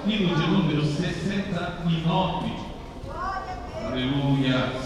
hino de número 69. Aleluia.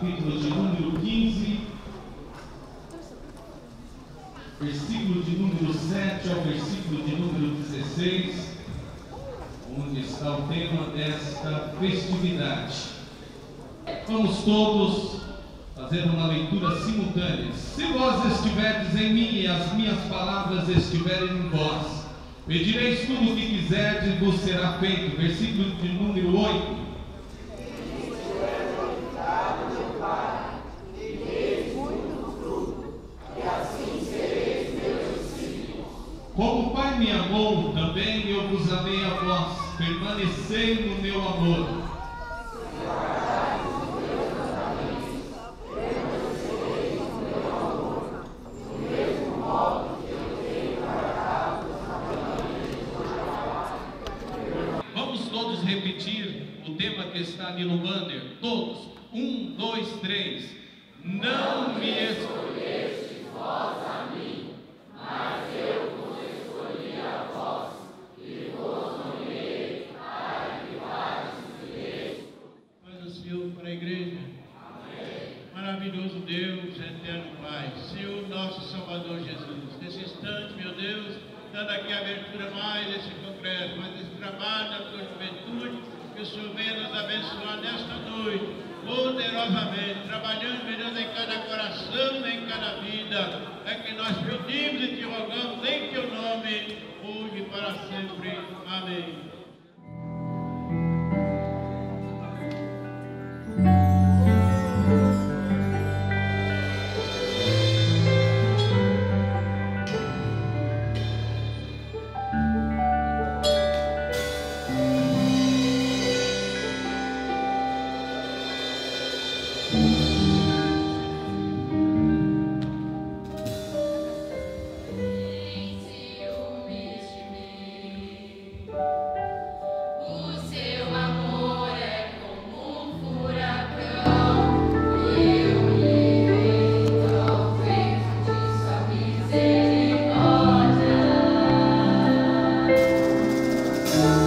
capítulo de número 15, versículo de número 7 ao versículo de número 16, onde está o tema desta festividade. Vamos todos fazer uma leitura simultânea. Se vós estiverdes em mim e as minhas palavras estiverem em vós, pedireis tudo o que quiserdes e vos será feito. Versículo de número 8. Como o Pai me amou, também eu vos amei a vós. Permanecei no meu amor. Vamos todos repetir o tema que está ali no banner. Todos. 1, 2, 3. Não me escolheste vós a mim, mas eu vos escolhi a vós, e vos nomeei para que vades Cristo. Paz do Senhor para a igreja. Amém. Maravilhoso Deus, eterno Pai, Senhor nosso Salvador Jesus. Nesse instante, meu Deus, dando aqui a abertura mais desse congresso, mais desse trabalho da tua juventude, que o Senhor venha nos abençoar nesta noite, poderosamente, trabalhando, meu Deus, em cada coração, em cada vida. É que nós pedimos e te rogamos em teu nome, hoje e para sempre. Amém.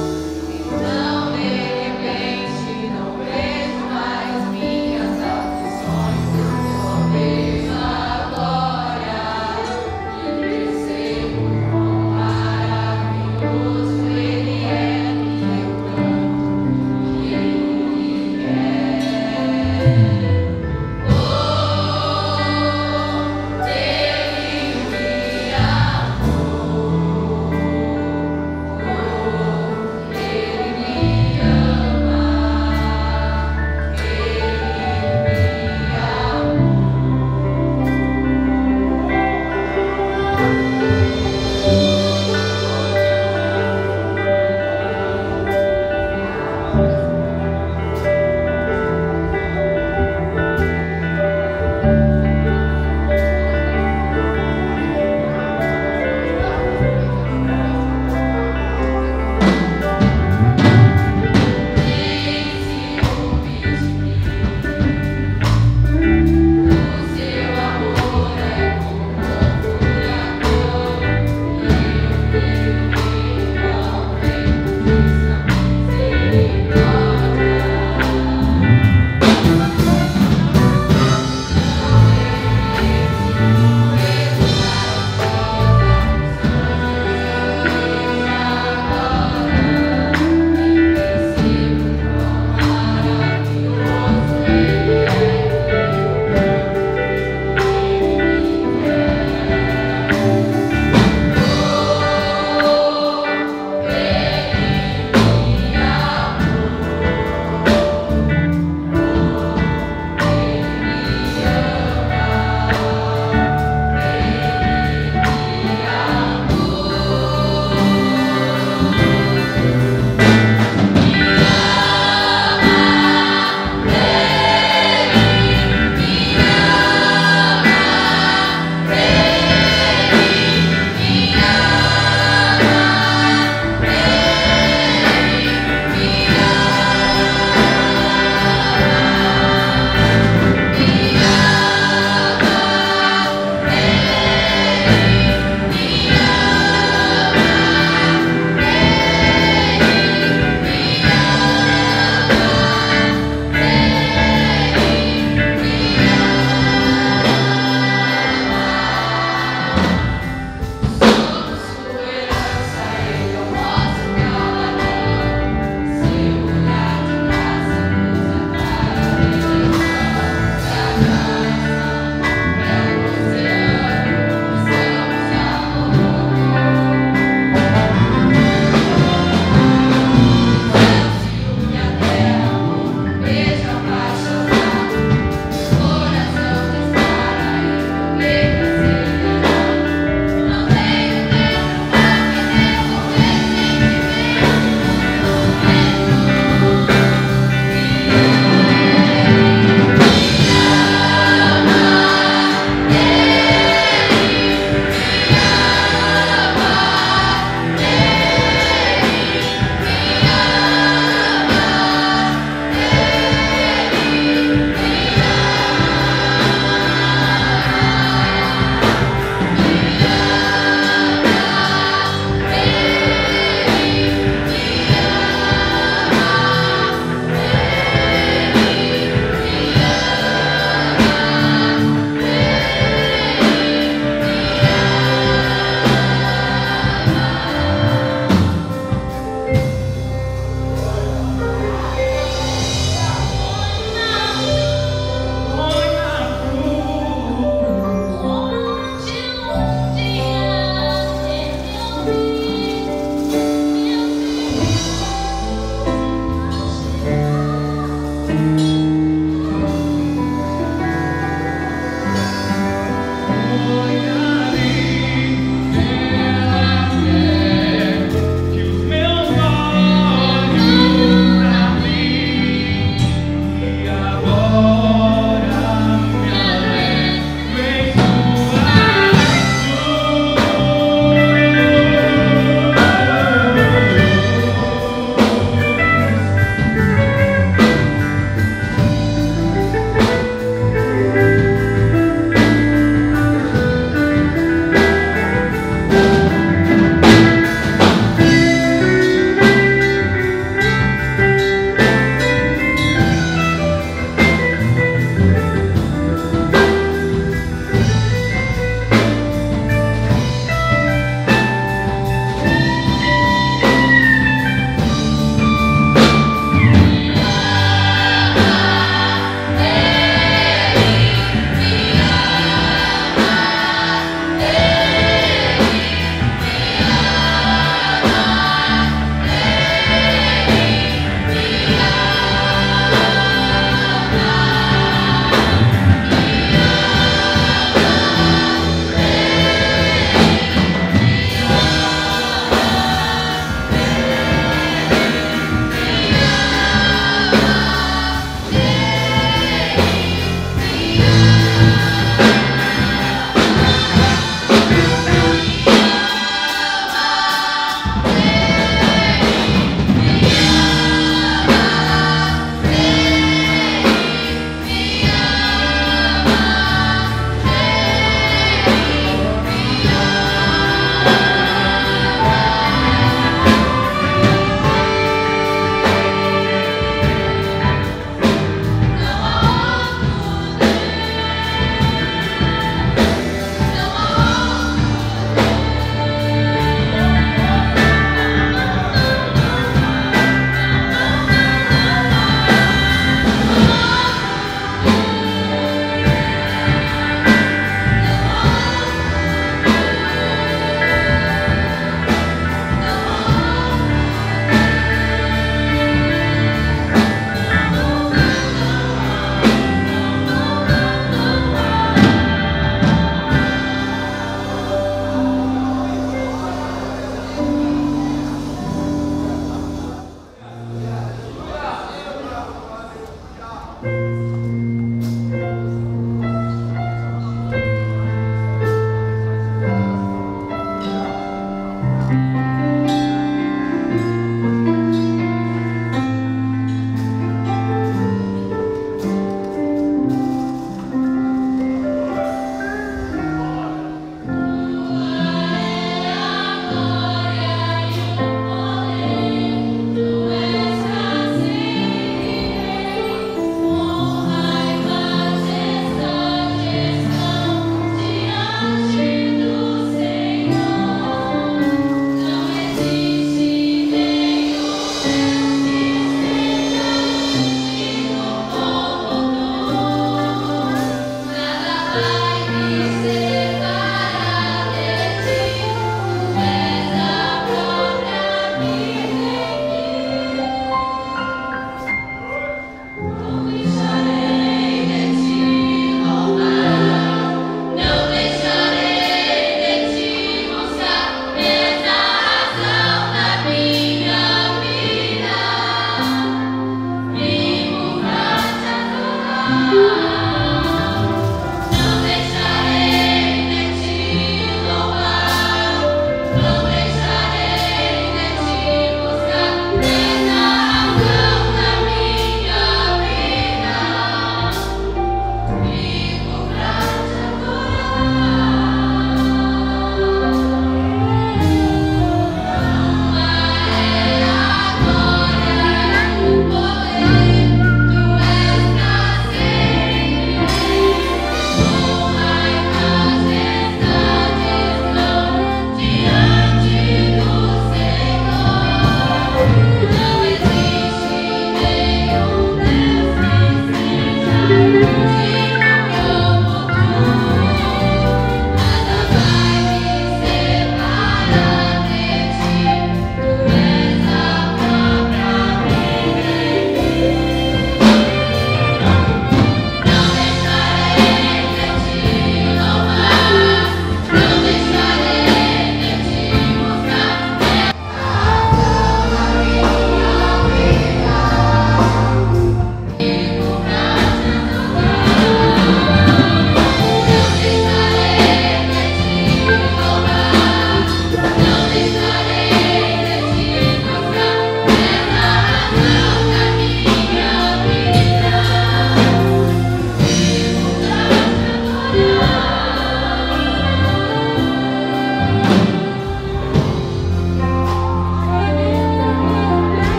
Não, de repente, não vejo mais minhas almas.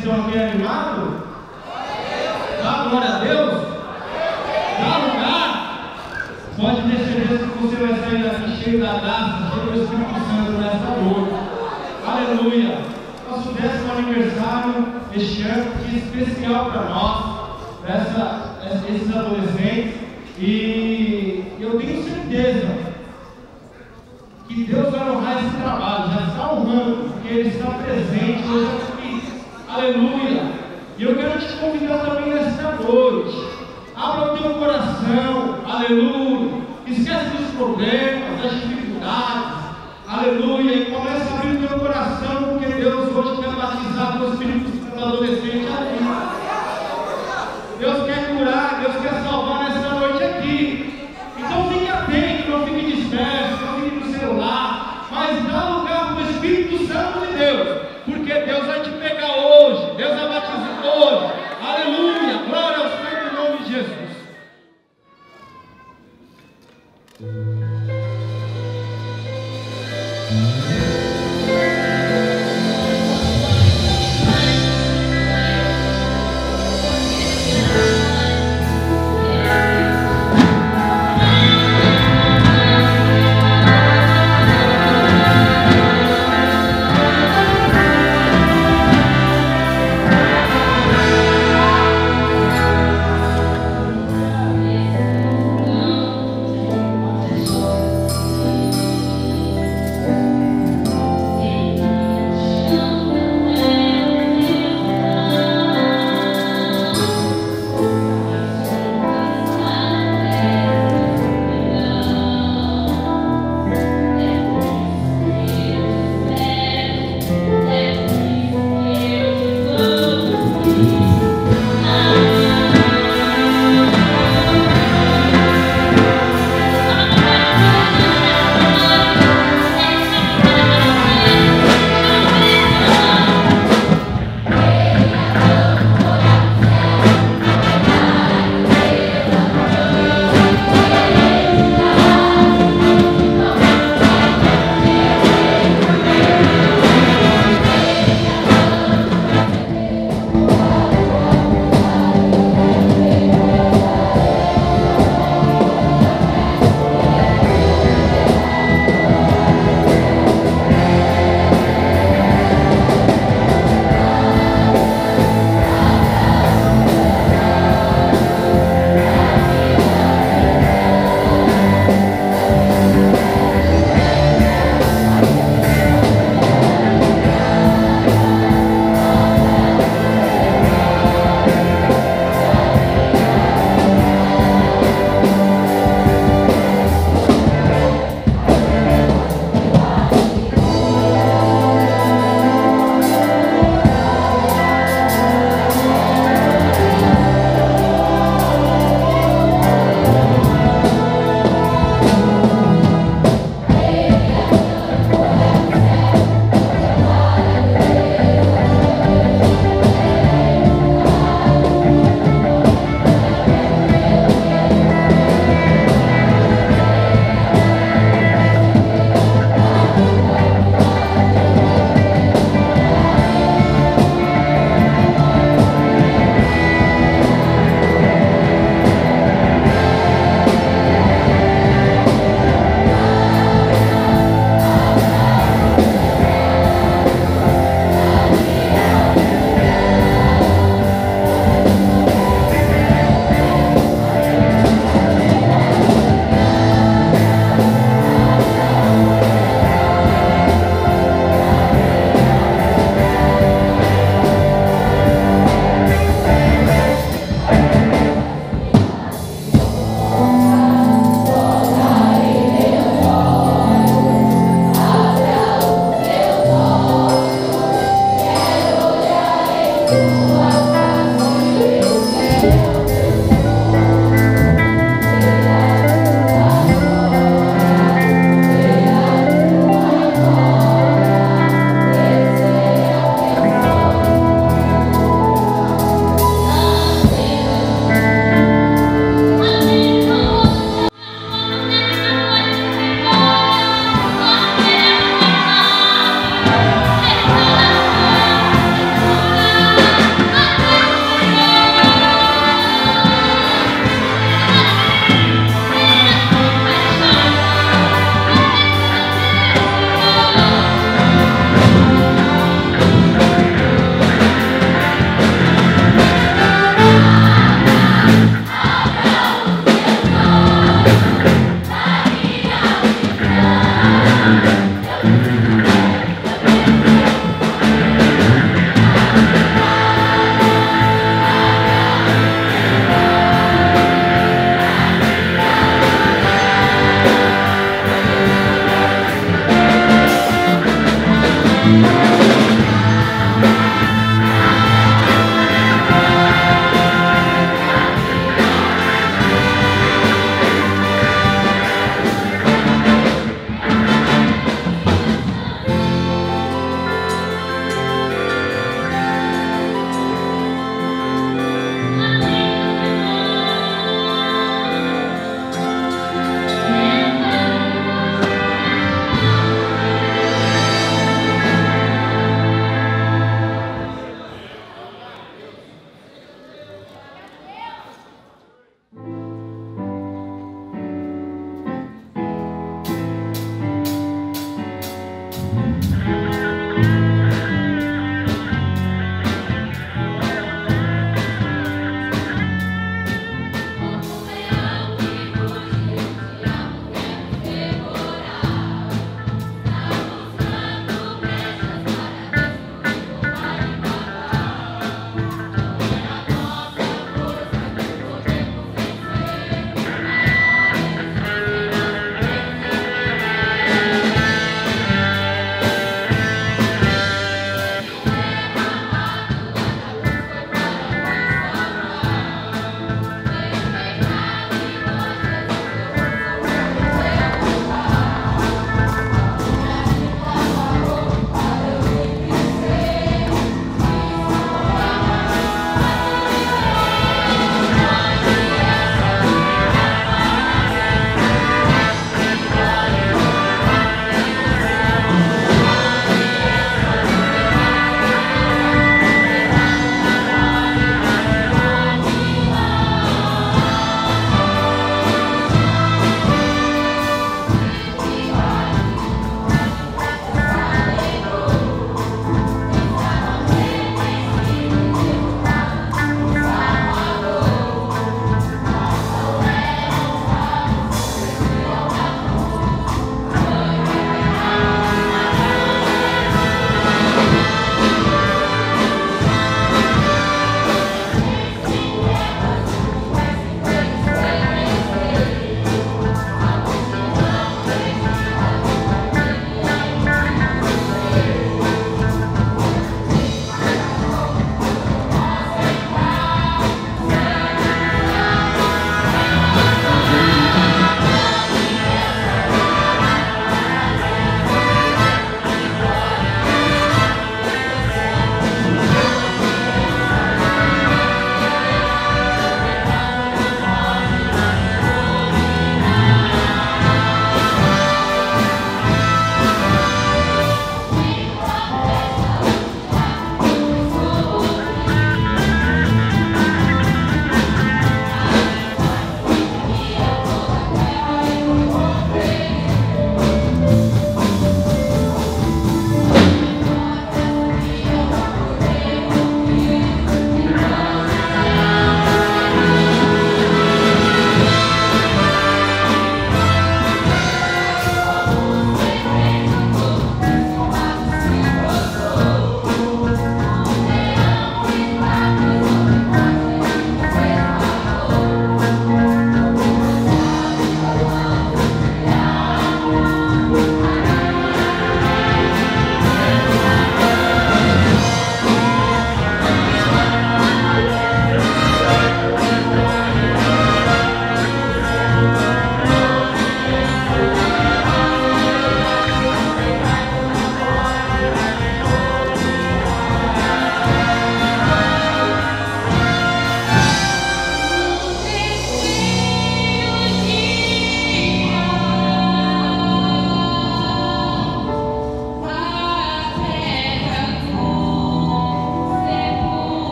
estão aqui animados? Dá glória a Deus? Dá lugar? Pode ter certeza que você vai sair daqui cheio da graça, cheio do Espírito Santo nessa noite. Aleluia! Nosso 10º aniversário este ano, que é especial para nós, esses adolescentes. E eu tenho certeza que Deus vai honrar esse trabalho, já está honrando, porque Ele está presente hoje aqui. Aleluia! E eu quero te convidar também nesta noite. Abra o teu coração, aleluia. Esquece dos problemas, das dificuldades, aleluia. E comece a abrir o teu coração, porque Deus hoje quer batizar o Espírito Santo adolescente ali. Deus quer curar, Deus quer salvar nessa noite aqui. Então fique atento, não fique disperso, não fique no celular, mas dá lugar para o Espírito Santo de Deus, porque Deus vai te pegar hoje, Deus vai batizar hoje. Aleluia, glória ao Senhor em nome de Jesus.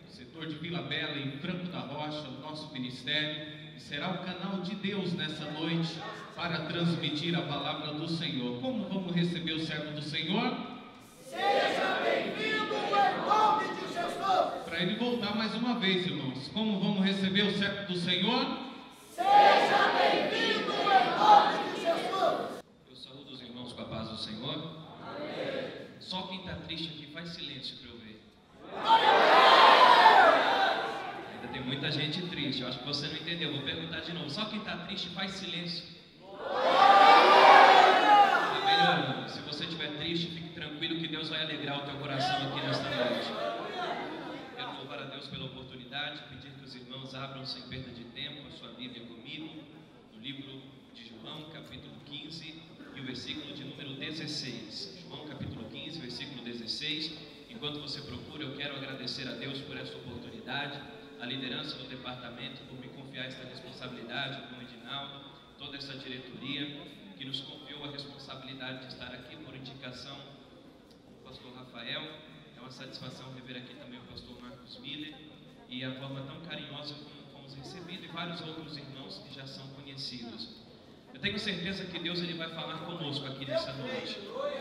o setor de Vila Bela, em Franco da Rocha, o nosso ministério, e será o canal de Deus nessa noite para transmitir a palavra do Senhor. Como vamos receber o servo do Senhor? Seja bem-vindo em nome de Jesus. Para ele voltar mais uma vez, irmãos. Como vamos receber o servo do Senhor? Seja bem-vindo em nome de Jesus. Eu saúdo os irmãos com a paz do Senhor. Amém. Só quem está triste aqui faz silêncio para eu ver. Ainda tem muita gente triste. Eu acho que você não entendeu. Vou perguntar de novo. Só quem está triste faz silêncio. Está melhorando. Se você estiver triste, fique tranquilo que Deus vai alegrar o teu coração aqui nesta noite. Quero louvar a Deus pela oportunidade, pedir que os irmãos abram sem perda de tempo a sua Bíblia comigo, no livro de João, capítulo 15, e o versículo de número 16. João, capítulo 15, versículo 16. Enquanto você procura, eu quero agradecer a Deus por essa oportunidade, a liderança do departamento por me confiar esta responsabilidade, com o Edinaldo, toda essa diretoria que nos confiou a responsabilidade de estar aqui por indicação do pastor Rafael. É uma satisfação rever aqui também o pastor Marcos Miller e a forma tão carinhosa como fomos recebidos e vários outros irmãos que já são conhecidos. Eu tenho certeza que Deus ele vai falar conosco aqui nessa noite.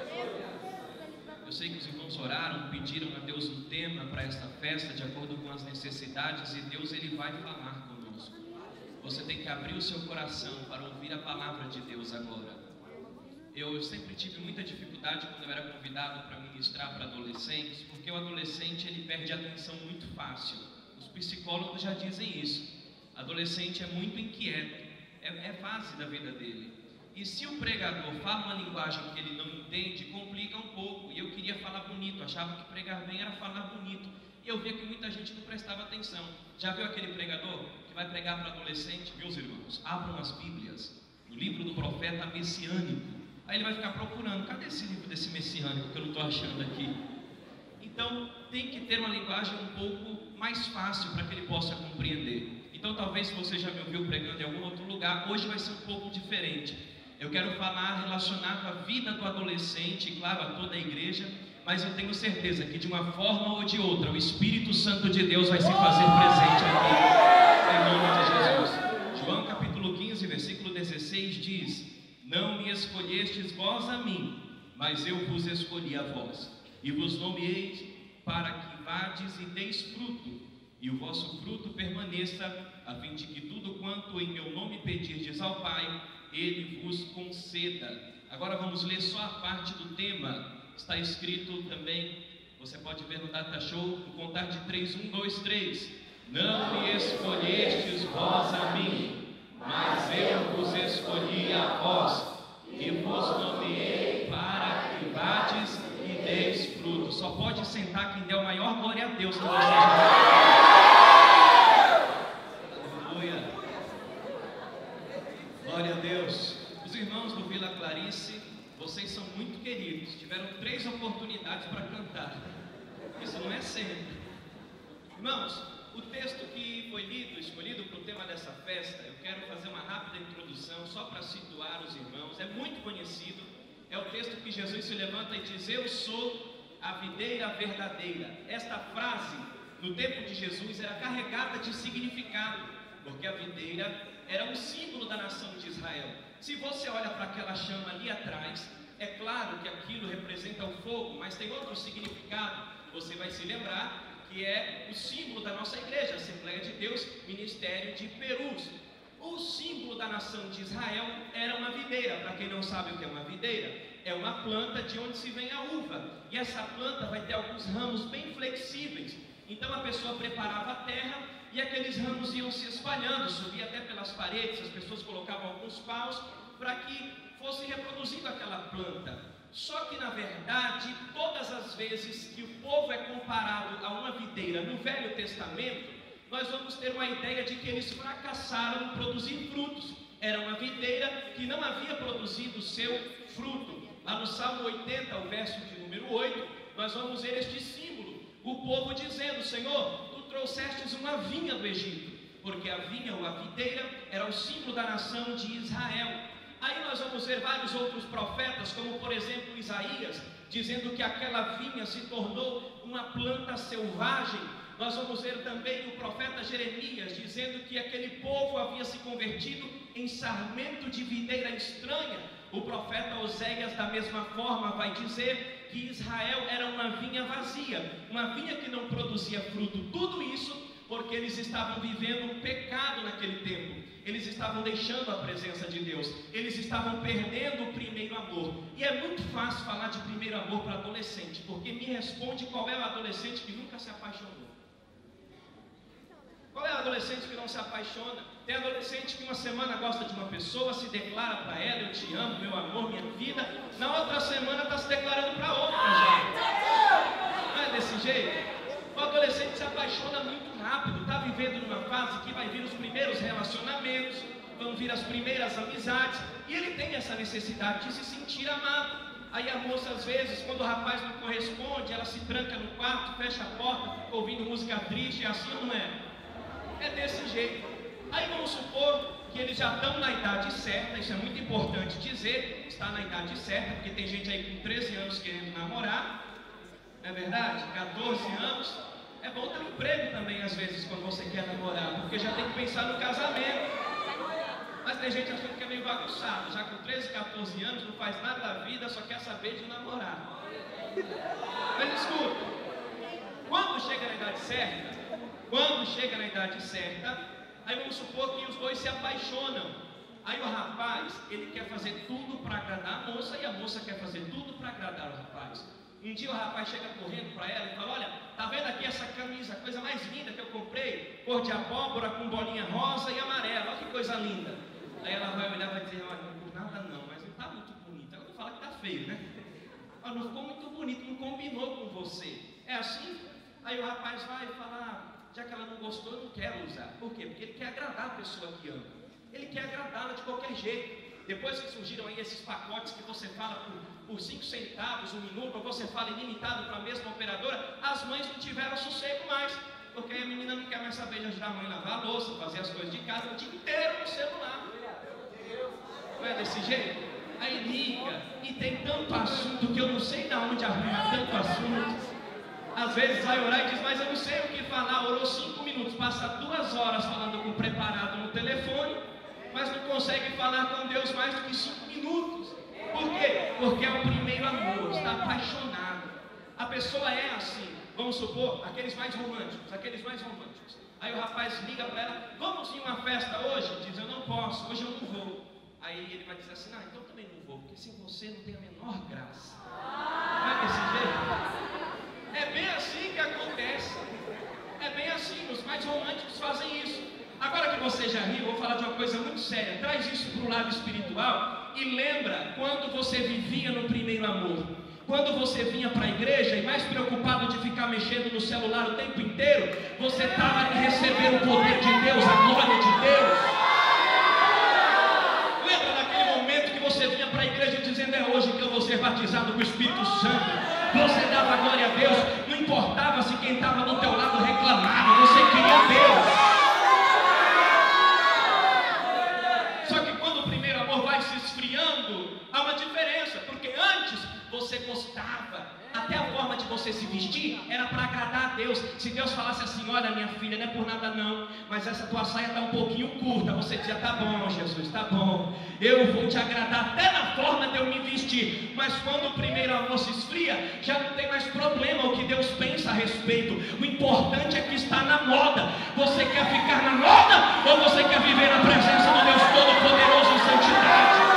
Eu sei que os irmãos oraram, pediram a Deus um tema para esta festa de acordo com as necessidades e Deus ele vai falar conosco. Você tem que abrir o seu coração para ouvir a palavra de Deus agora. Eu sempre tive muita dificuldade quando eu era convidado para ministrar para adolescentes, porque o adolescente ele perde a atenção muito fácil. Os psicólogos já dizem isso. Adolescente é muito inquieto, é fase da vida dele. E se o pregador fala uma linguagem que ele não entende, complica um pouco. E eu queria falar bonito, achava que pregar bem era falar bonito. E eu via que muita gente não prestava atenção. Já viu aquele pregador que vai pregar para adolescente? Meus irmãos, abram as Bíblias, no livro do profeta messiânico. Aí ele vai ficar procurando, cadê esse livro desse messiânico que eu não estou achando aqui? Então, tem que ter uma linguagem um pouco mais fácil para que ele possa compreender. Então, talvez se você já me ouviu pregando em algum outro lugar, hoje vai ser um pouco diferente. Eu quero falar relacionado à vida do adolescente, e claro, a toda a igreja, mas eu tenho certeza que de uma forma ou de outra, o Espírito Santo de Deus vai se fazer presente aqui, em nome de Jesus. João capítulo 15, versículo 16 diz: não me escolhestes vós a mim, mas eu vos escolhi a vós, e vos nomeei para que vades e deis fruto, e o vosso fruto permaneça, a fim de que tudo quanto em meu nome pedirdes ao Pai, Ele vos conceda. Agora vamos ler só a parte do tema. Está escrito também, você pode ver no Data Show, no contar de 3, 1, 2, 3. Não me escolhestes vós a mim, mas eu vos escolhi a vós, e vos nomeei para que vades e deis fruto. Só pode sentar quem der o maior glória a Deus que você já. Aleluia. Glória a Deus. Os irmãos do Vila Clarice, vocês são muito queridos. Tiveram 3 oportunidades para cantar. Isso não é sempre. Irmãos, o texto que foi lido, escolhido para o tema dessa festa, eu quero fazer uma rápida introdução só para situar os irmãos. É muito conhecido. É o texto que Jesus se levanta e diz: eu sou a videira verdadeira. Esta frase, no tempo de Jesus, era carregada de significado, porque a videira era um símbolo da nação de Israel. Se você olha para aquela chama ali atrás, é claro que aquilo representa o fogo, mas tem outro significado. Você vai se lembrar que é o símbolo da nossa igreja, Assembleia de Deus, Ministério de Perus. O símbolo da nação de Israel era uma videira. Para quem não sabe o que é uma videira, é uma planta de onde se vem a uva. E essa planta vai ter alguns ramos bem flexíveis. Então a pessoa preparava a terra e aqueles ramos iam se espalhando, subia até pelas paredes, as pessoas colocavam alguns paus para que fosse reproduzindo aquela planta. Só que na verdade, todas as vezes que o povo é comparado a uma videira no Velho Testamento, nós vamos ter uma ideia de que eles fracassaram em produzir frutos. Era uma videira que não havia produzido o seu fruto. Lá no Salmo 80, o verso de número 8, nós vamos ver este símbolo, o povo dizendo: Senhor, tu trouxestes uma vinha do Egito, porque a vinha ou a videira era o símbolo da nação de Israel. Aí nós vamos ver vários outros profetas, como por exemplo Isaías, dizendo que aquela vinha se tornou uma planta selvagem Nós vamos ver também o profeta Jeremias dizendo que aquele povo havia se convertido em sarmento de videira estranha. O profeta Oséias, da mesma forma, vai dizer que Israel era uma vinha vazia, uma vinha que não produzia fruto. Tudo isso porque eles estavam vivendo um pecado naquele tempo. Eles estavam deixando a presença de Deus. Eles estavam perdendo o primeiro amor. E é muito fácil falar de primeiro amor para adolescente, porque me responde qual é o adolescente que nunca se apaixonou. Qual é o adolescente que não se apaixona? Tem adolescente que uma semana gosta de uma pessoa, se declara para ela: eu te amo, meu amor, minha vida. Na outra semana está se declarando para outra já. Não é desse jeito? O adolescente se apaixona muito rápido, está vivendo numa fase que vai vir os primeiros relacionamentos, vão vir as primeiras amizades, e ele tem essa necessidade de se sentir amado. Aí a moça, às vezes, quando o rapaz não corresponde, ela se tranca no quarto, fecha a porta, fica ouvindo música triste. É assim ou não é? É desse jeito. Aí vamos supor que eles já estão na idade certa. Isso é muito importante dizer, está na idade certa, porque tem gente aí com 13 anos querendo namorar, não é verdade? 14 anos. É bom ter um emprego também, às vezes, quando você quer namorar, porque já tem que pensar no casamento. Mas tem gente achando que é meio bagunçado, já com 13, 14 anos, não faz nada da vida, só quer saber de namorar. Mas escuta, quando chega na idade certa, aí vamos supor que os dois se apaixonam. Aí o rapaz, ele quer fazer tudo para agradar a moça, e a moça quer fazer tudo para agradar o rapaz. Um dia o rapaz chega correndo para ela e fala: olha, tá vendo aqui essa camisa, a coisa mais linda que eu comprei, cor de abóbora com bolinha rosa e amarela, olha que coisa linda. Aí ela vai olhar e vai dizer: olha, não por nada não, mas não está muito bonito. Ela não fala que está feio, né? Olha, não ficou muito bonito, não combinou com você. É assim? Aí o rapaz vai falar: já que ela não gostou, eu não quero usar. Por quê? Porque ele quer agradar a pessoa que ama. Ele quer agradá-la de qualquer jeito. Depois que surgiram aí esses pacotes que você fala por 5 centavos, 1 minuto, ou você fala ilimitado para a mesma operadora, as mães não tiveram sossego mais, porque a menina não quer mais saber de ajudar a mãe a lavar a louça, fazer as coisas de casa, o dia inteiro no celular. Não é desse jeito? Aí liga, e tem tanto assunto que eu não sei de onde arrumar tanto assunto. Às vezes vai orar e diz: mas eu não sei o que falar. Orou 5 minutos, passa 2 horas falando com o preparado no telefone, mas não consegue falar com Deus mais do que 5 minutos. Por quê? Porque é o primeiro amor, está apaixonado. A pessoa é assim. Vamos supor, aqueles mais românticos. Aí o rapaz liga para ela: vamos em uma festa hoje? Diz: eu não posso, hoje eu não vou. Aí ele vai dizer assim: então também não vou, porque sem você não tem a menor graça. Não é desse jeito? É bem assim que acontece. É bem assim, os mais românticos fazem isso. Agora que você já riu, eu vou falar de uma coisa muito séria. Traz isso para o lado espiritual e lembra quando você vivia no primeiro amor. Quando você vinha para a igreja e mais preocupado de ficar mexendo no celular o tempo inteiro, você estava em receber o poder de Deus, a glória de Deus. Lembra daquele momento que você vinha para a igreja dizendo: é hoje que eu vou ser batizado com o Espírito Santo. Você dava glória a Deus, não importava se quem estava do teu lado reclamava, você queria Deus. Só que quando o primeiro amor vai se esfriando, há uma diferença, porque antes você gostava, até a forma de você se vestir era para agradar a Deus. Se Deus falasse assim: olha minha filha, não é por nada não, mas essa tua saia está um pouquinho curta, você dizia: tá bom Jesus, tá bom, eu vou te agradar até na forma de eu me vestir. Mas quando o primeiro amor se esfria, já não tem mais problema o que Deus pensa a respeito. O importante é que está na moda. Você quer ficar na moda ou você quer viver na presença do Deus Todo-Poderoso em santidade?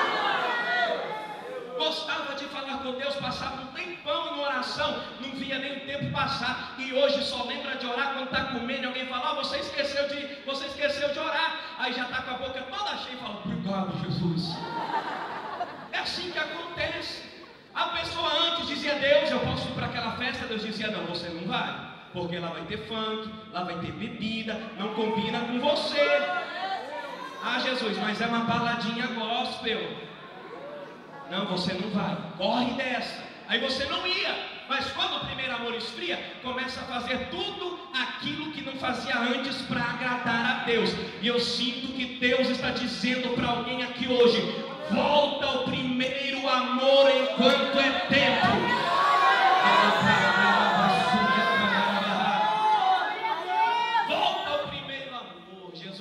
Gostava de falar com Deus, passava um tempão em oração, não via nem o tempo passar, e hoje só lembra de orar quando está comendo. Alguém fala: você esqueceu de orar. Aí já está com a boca toda cheia e fala: obrigado Jesus. É assim que acontece. A pessoa antes dizia: Deus, eu posso ir para aquela festa? Deus dizia: não, você não vai, porque lá vai ter funk, lá vai ter bebida, não combina com você. Ah Jesus, mas é uma baladinha gospel. Não, você não vai, corre dessa. Aí você não ia. Mas quando o primeiro amor esfria, começa a fazer tudo aquilo que não fazia antes para agradar a Deus. E eu sinto que Deus está dizendo para alguém aqui hoje: volta ao primeiro amor enquanto é tempo.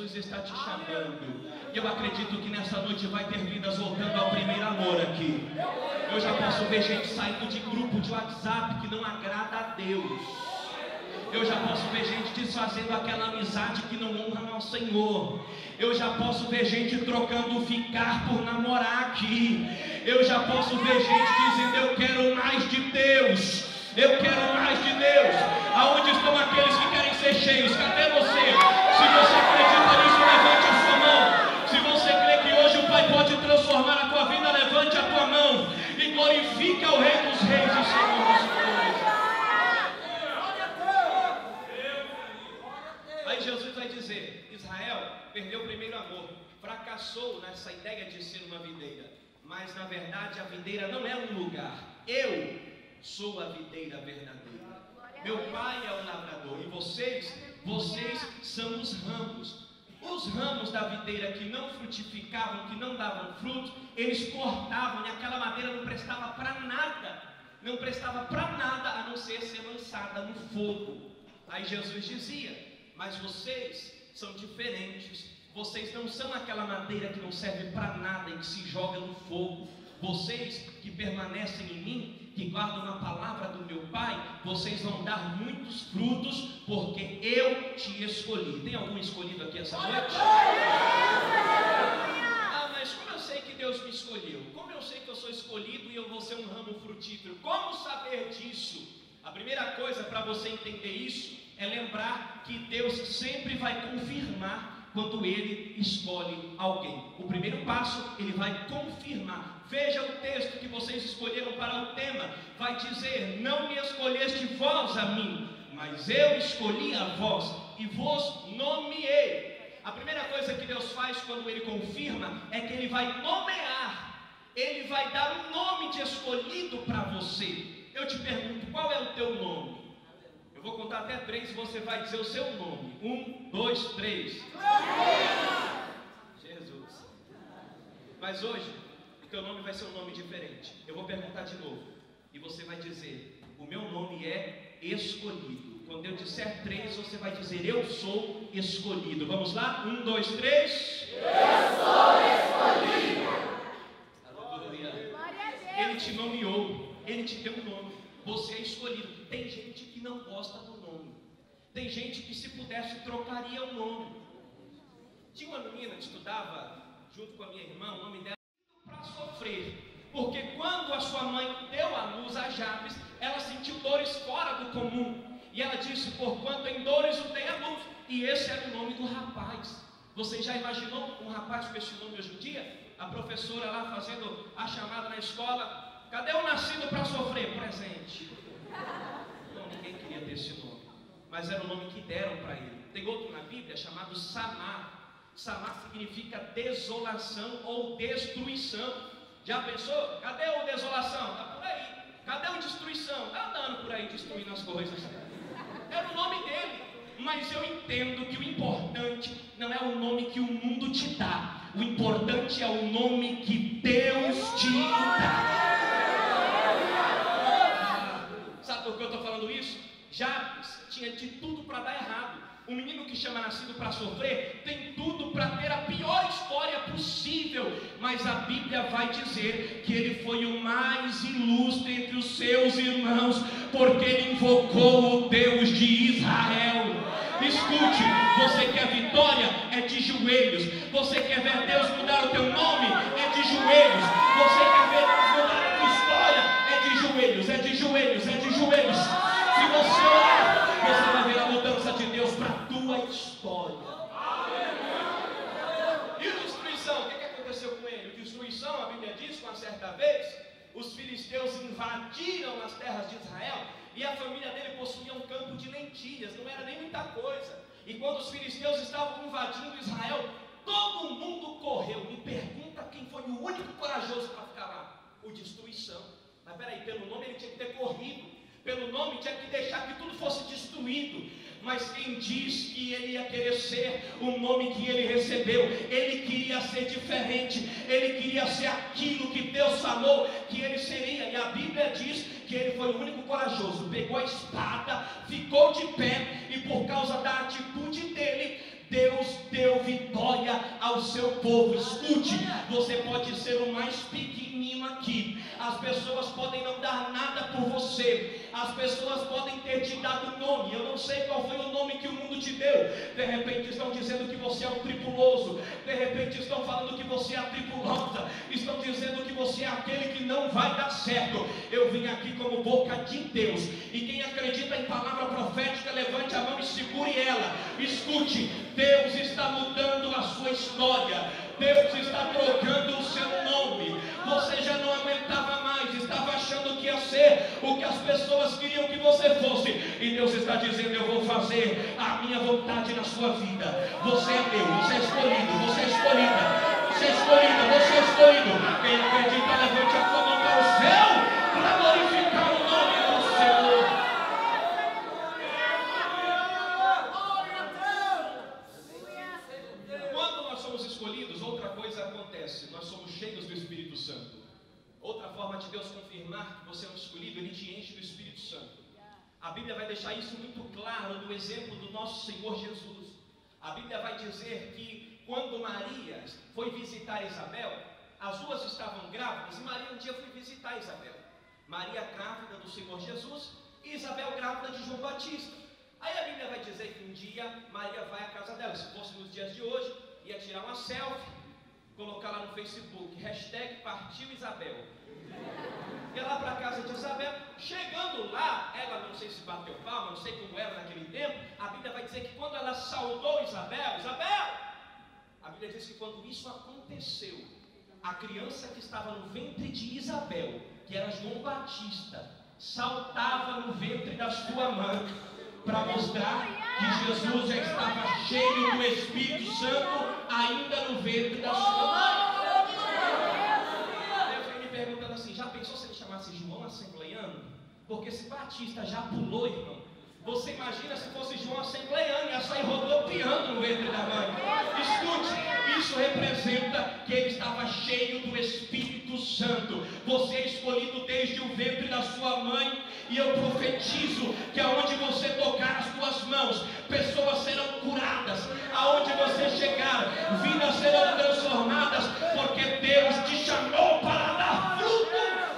Jesus está te chamando. E eu acredito que nessa noite vai ter vidas voltando ao primeiro amor aqui. Eu já posso ver gente saindo de grupo de WhatsApp que não agrada a Deus. Eu já posso ver gente desfazendo aquela amizade que não honra ao Senhor. Eu já posso ver gente trocando ficar por namorar aqui. Eu já posso ver gente dizendo: eu quero mais de Deus. Eu quero mais de Deus. Aonde estão aqueles que querem ser cheios? Cadê você? Se você acredita nisso, levante a sua mão. Se você crê que hoje o Pai pode transformar a tua vida, levante a tua mão e glorifique ao Rei dos Reis e Senhor dos Senhores. Aí Jesus vai dizer: Israel perdeu o primeiro amor, fracassou nessa ideia de ser uma videira. Mas na verdade a videira não é um lugar. Eu sou a videira verdadeira. Meu pai é o lavrador e vocês são os ramos. Os ramos da videira que não frutificavam, que não davam fruto, eles cortavam e aquela madeira não prestava para nada. Não prestava para nada a não ser lançada no fogo. Aí Jesus dizia: mas vocês são diferentes. Vocês não são aquela madeira que não serve para nada e que se joga no fogo. Vocês que permanecem em mim, que guardam a palavra do meu Pai, vocês vão dar muitos frutos, porque eu te escolhi. Tem algum escolhido aqui essa noite? Ah, mas como eu sei que Deus me escolheu? Como eu sei que eu sou escolhido e eu vou ser um ramo frutífero? Como saber disso? A primeira coisa para você entender isso é lembrar que Deus sempre vai confirmar quando Ele escolhe alguém. O primeiro passo, Ele vai confirmar. Veja o texto que vocês escolheram para o tema. Vai dizer: não me escolheste vós a mim, mas eu escolhi a vós e vos nomeei. A primeira coisa que Deus faz quando Ele confirma é que Ele vai nomear. Ele vai dar um nome de escolhido para você. Eu te pergunto: qual é o teu nome? Eu vou contar até 3 e você vai dizer o seu nome. 1, 2, 3. Jesus. Mas hoje, o teu nome vai ser um nome diferente. Eu vou perguntar de novo. E você vai dizer: o meu nome é escolhido. Quando eu disser 3, você vai dizer: eu sou escolhido. Vamos lá? 1, 2, 3. Eu sou escolhido. Aleluia. Ele te nomeou. Ele te deu um nome. Você é escolhido. Tem gente que não gosta do nome. Tem gente que, se pudesse, trocaria o nome. Tinha uma menina que estudava junto com a minha irmã. O nome dela era para sofrer. Porque quando a sua mãe deu à luz a Jabes, ela sentiu dores fora do comum. E ela disse: porquanto em dores o dei à luz. E esse era o nome do rapaz. Você já imaginou um rapaz com esse nome hoje em dia? A professora lá fazendo a chamada na escola: cadê o nascido para sofrer? Presente. Não, ninguém queria ter esse nome, mas era o nome que deram para ele. Tem outro na Bíblia chamado Samar. Samar significa desolação ou destruição. Já pensou? Cadê o desolação? Está por aí. Cadê o destruição? Está andando por aí destruindo as coisas. Era o nome dele. Mas eu entendo que o importante não é o nome que o mundo te dá. O importante é o nome que Deus te dá. Sabe por que eu estou falando isso? Jabes tinha de tudo para dar errado. Um menino que chama nascido para sofrer tem tudo para ter a pior história possível. Mas a Bíblia vai dizer que ele foi o mais ilustre entre os seus irmãos, porque ele invocou o Deus de Israel. Escute, você quer vitória? É de joelhos. Você quer ver Deus mudar o teu nome? É de joelhos. Você quer ver Deus mudar a tua história? É de joelhos, é de joelhos, é de joelhos. Se você orar, você vai ver a mudança de Deus para a tua história. E o destruição? O que aconteceu com ele? O destruição, a Bíblia diz que uma certa vez os filisteus invadiram as terras de Israel. E a família dele possuía um campo de lentilhas, não era nem muita coisa. E quando os filisteus estavam invadindo Israel, todo mundo correu. Me pergunta quem foi o único corajoso para ficar lá? O destruição. Mas peraí, pelo nome ele tinha que ter corrido. Pelo nome tinha que deixar que tudo fosse destruído. Mas quem diz que ele ia querer ser o nome que ele recebeu? Ele queria ser diferente. Ele queria ser aquilo que Deus falou que ele seria. E a Bíblia diz que ele foi o único corajoso. Pegou a espada, ficou de pé. E por causa da atitude dele, Deus deu vitória seu povo. Escute, você pode ser o mais pequenininho aqui. As pessoas podem não dar nada por você. As pessoas podem ter te dado nome. Eu não sei qual foi o nome que o mundo te deu. De repente estão dizendo que você é um tripuloso. De repente estão falando que você é a tripulosa. Estão dizendo que você é aquele que não vai dar certo. Eu vim aqui como boca de Deus. E quem acredita em palavra profética, levante a mão e segure ela. Escute, Deus está mudando a sua história. Deus está trocando o seu nome. Você já não aguentava mais, estava achando que ia ser o que as pessoas queriam que você fosse. E Deus está dizendo: eu vou fazer a minha vontade na sua vida. Você é meu, você é escolhido, você é escolhida, você é escolhida, você é escolhido. Quem acredita, levante a sua mão para o céu para glorificar o nome do Senhor. Quando nós somos escolhidos, outra coisa acontece: nós somos cheios do Espírito Santo. Outra forma de Deus confirmar que você é um escolhido, Ele te enche do Espírito Santo. A Bíblia vai deixar isso muito claro no exemplo do nosso Senhor Jesus. A Bíblia vai dizer que quando Maria foi visitar Isabel, as duas estavam grávidas, e Maria um dia foi visitar Isabel. Maria grávida do Senhor Jesus e Isabel grávida de João Batista. Aí a Bíblia vai dizer que um dia Maria vai à casa dela. Se fosse nos dias de hoje, ia tirar uma selfie, colocar lá no Facebook, #partiu Isabel. Ia lá para a casa de Isabel. Chegando lá, ela não sei se bateu palma, não sei como era naquele tempo. A Bíblia vai dizer que quando ela saudou Isabel, a Bíblia diz que quando isso aconteceu, a criança que estava no ventre de Isabel, que era João Batista, saltava no ventre da sua mãe, para mostrar que Jesus já estava cheio do Espírito Santo ainda no ventre da sua mãe. Eu fiquei me perguntando assim: já pensou se ele chamasse João Assembleiano? Porque se Batista já pulou, irmão, você imagina se fosse João Assembleiano, ia sair rodopiando no ventre da mãe. Escute, isso representa que ele estava cheio do Espírito Santo. Você é escolhido desde o ventre da sua mãe. E eu profetizo que aonde você tocar as suas mãos, pessoas serão curadas. Aonde você chegar, vidas serão transformadas, porque Deus te chamou para dar fruto.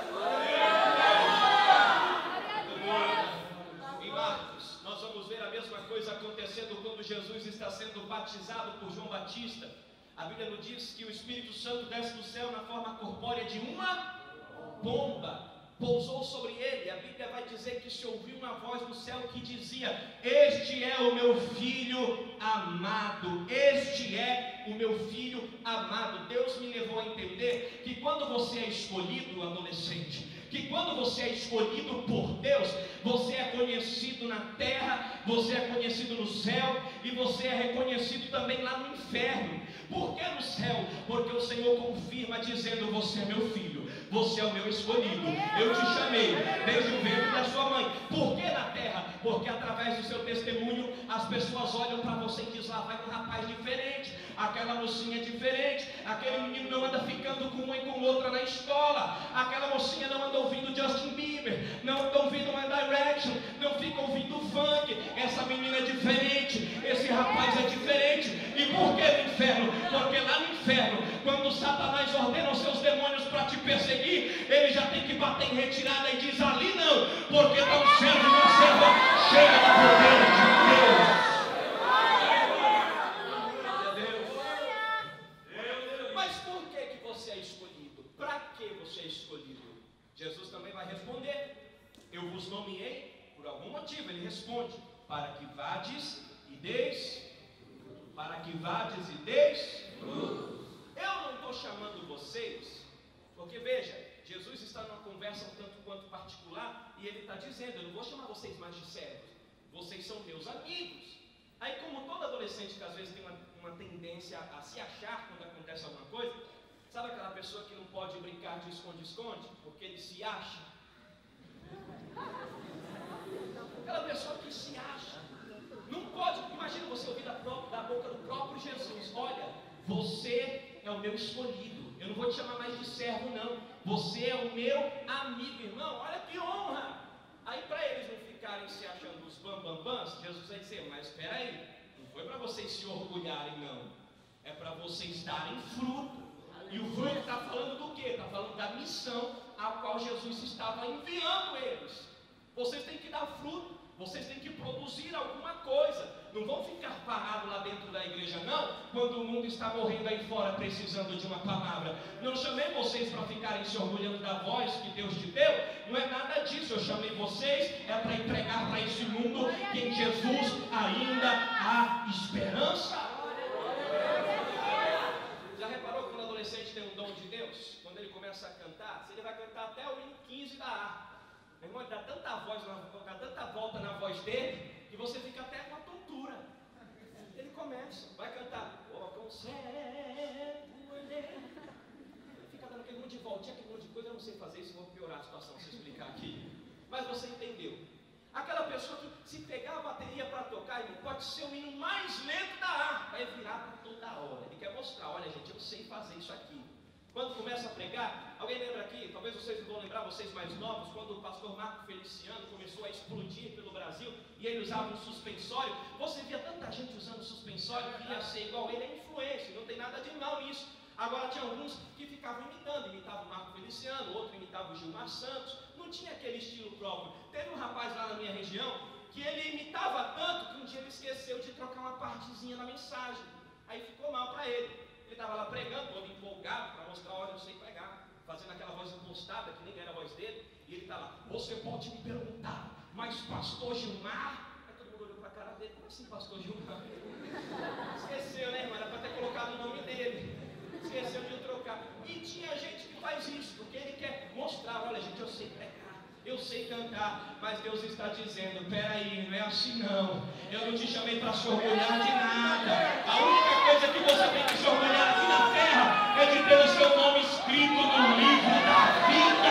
Em Marcos, nós vamos ver a mesma coisa acontecendo quando Jesus está sendo batizado por João Batista. A Bíblia nos diz que o Espírito Santo desce do céu na forma corpórea de uma pomba. Pousou sobre ele. A Bíblia vai dizer que se ouviu uma voz do céu que dizia: este é o meu filho amado, este é o meu filho amado. Deus me levou a entender que quando você é escolhido, adolescente, que quando você é escolhido por Deus, você é conhecido na terra, você é conhecido no céu, e você é reconhecido também lá no inferno. Por que no céu? Porque o Senhor confirma dizendo: você é meu filho, você é o meu escolhido, eu te chamei desde o ventre da sua mãe. Por que na terra? Porque através do seu testemunho as pessoas olham para você e dizem: lá vai um rapaz diferente, aquela mocinha diferente, aquele menino não anda ficando com uma e com outra na escola, aquela mocinha não anda ouvindo Justin Bieber, não anda ouvindo One Direction, não fica ouvindo funk. Essa menina é diferente, esse rapaz é diferente. E por que no inferno? Porque lá no inferno, quando Satanás ordena os seus demônios para te perseguir, ele já tem que bater em retirada e diz: ali não, porque está um servo e uma serva cheia do poder de Deus. Mas por que você é escolhido? Para que você é escolhido? Jesus também vai responder: eu vos nomeei por algum motivo. Ele responde: para que vades e deis, para que vades e deis frutos. Eu não estou chamando vocês, porque veja, Jesus está numa conversa um tanto quanto particular, e ele está dizendo: eu não vou chamar vocês mais de servos, vocês são meus amigos. Aí, como todo adolescente que às vezes tem uma tendência a se achar quando acontece alguma coisa, sabe aquela pessoa que não pode brincar de esconde-esconde, porque ele se acha? Aquela pessoa que se acha, não pode. Imagina você ouvir da boca do próprio Jesus: olha, você é o meu escolhido, eu não vou te chamar mais de servo não, você é o meu amigo. Irmão, olha que honra. Aí para eles não ficarem se achando os bambambãs, Jesus vai dizer: mas espera aí, não foi para vocês se orgulharem não, é para vocês darem fruto. E o fruto está falando do quê? Está falando da missão a qual Jesus estava enviando eles. Vocês têm que dar fruto, vocês têm que produzir alguma coisa. Não vão ficar parados lá dentro da igreja, não, quando o mundo está morrendo aí fora precisando de uma palavra. Não chamei vocês para ficarem se orgulhando da voz que Deus te deu, não é nada disso. Eu chamei vocês para entregar para esse mundo que em Jesus ainda há esperança. Já reparou quando o adolescente tem um dom de Deus? Quando ele começa a cantar, ele vai cantar até o hino 15 da harpa. Meu irmão, ele dá tanta volta na voz dele, que você fica até com a tontura. Ele começa, vai cantar, com ele fica dando aquele monte de voltinha, aquele monte de coisa. Eu não sei fazer isso, vou piorar a situação se eu explicar aqui. Mas você entendeu. Aquela pessoa que, se pegar a bateria para tocar, ele pode ser o hino mais lento da harpa, vai virar para toda hora. Ele quer mostrar, olha gente, eu sei fazer isso aqui. Quando começa a pregar, alguém lembra aqui, talvez vocês não vão lembrar, vocês mais novos, quando o pastor Marco Feliciano começou a explodir pelo Brasil, e ele usava um suspensório, você via tanta gente usando suspensório, que ia ser igual ele, é influência, não tem nada de mal nisso. Agora tinha alguns que ficavam imitavam o Marco Feliciano, outro imitava o Gilmar Santos, não tinha aquele estilo próprio. Teve um rapaz lá na minha região, que ele imitava tanto, que um dia ele esqueceu de trocar uma partezinha na mensagem, aí ficou mal para ele. Ele estava lá pregando, todo empolgado, para mostrar, olha, eu sei pregar, fazendo aquela voz impostada, que nem era a voz dele, e ele está lá, você pode me perguntar, mas pastor Gilmar? Aí todo mundo olhou para a cara dele, como assim pastor Gilmar? Esqueceu, né, irmão? Era para ter colocado o nome dele, esqueceu de trocar. E tinha gente que faz isso, porque ele quer mostrar, olha gente, eu sei pregar, eu sei cantar, mas Deus está dizendo, peraí, não é assim não, eu não te chamei para se orgulhar de nada, a única coisa que você tem que se orgulhar aqui na terra é de ter o seu nome escrito no livro da vida.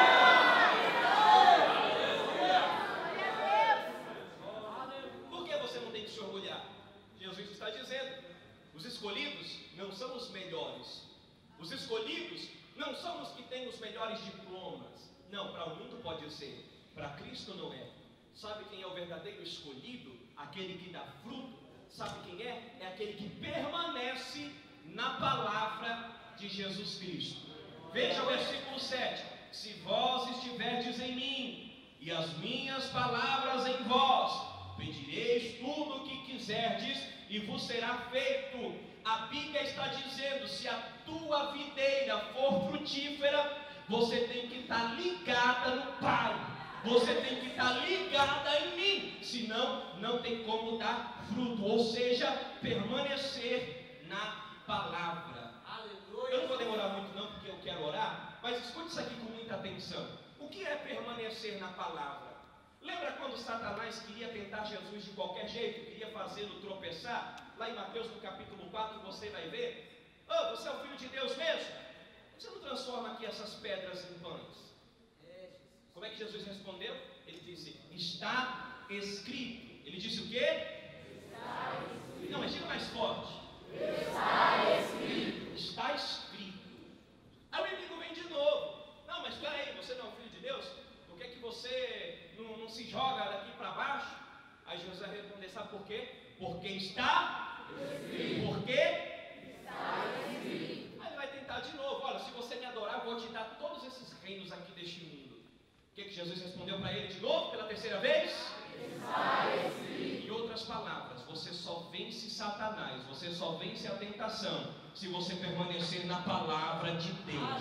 Por que você não tem que se orgulhar? Jesus está dizendo, os escolhidos não são os melhores, os escolhidos não são os que têm os melhores diplomas. Não, para o mundo pode ser, para Cristo não é. Sabe quem é o verdadeiro escolhido? Aquele que dá fruto. Sabe quem é? É aquele que permanece na palavra de Jesus Cristo. Veja o versículo 7. Se vós estiverdes em mim, e as minhas palavras em vós, pedireis tudo o que quiserdes, e vos será feito. A Bíblia está dizendo, se a tua videira for frutífera, você tem que estar ligada no Pai, você tem que estar ligada em mim, senão não tem como dar fruto, ou seja, permanecer na palavra. Aleluia. Eu não vou demorar muito não, porque eu quero orar, mas escute isso aqui com muita atenção. O que é permanecer na palavra? Lembra quando Satanás queria tentar Jesus de qualquer jeito, queria fazê-lo tropeçar? Lá em Mateus no capítulo 4 você vai ver, você é o Filho de Deus mesmo? Você não transforma aqui essas pedras em pães? Como é que Jesus respondeu? Ele disse, está escrito. Ele disse o quê? Está escrito. Não, mas diga mais forte. Está escrito. Está escrito. Aí o inimigo vem de novo. Não, mas espera aí, você não é o Filho de Deus? Por que você não se joga daqui para baixo? Aí Jesus vai responder, sabe por quê? Porque está escrito. Por quê? Está escrito. De novo, olha, se você me adorar, eu vou te dar todos esses reinos aqui deste mundo. O que Jesus respondeu para ele de novo, pela terceira vez? Em outras palavras, você só vence Satanás, você só vence a tentação, se você permanecer na palavra de Deus.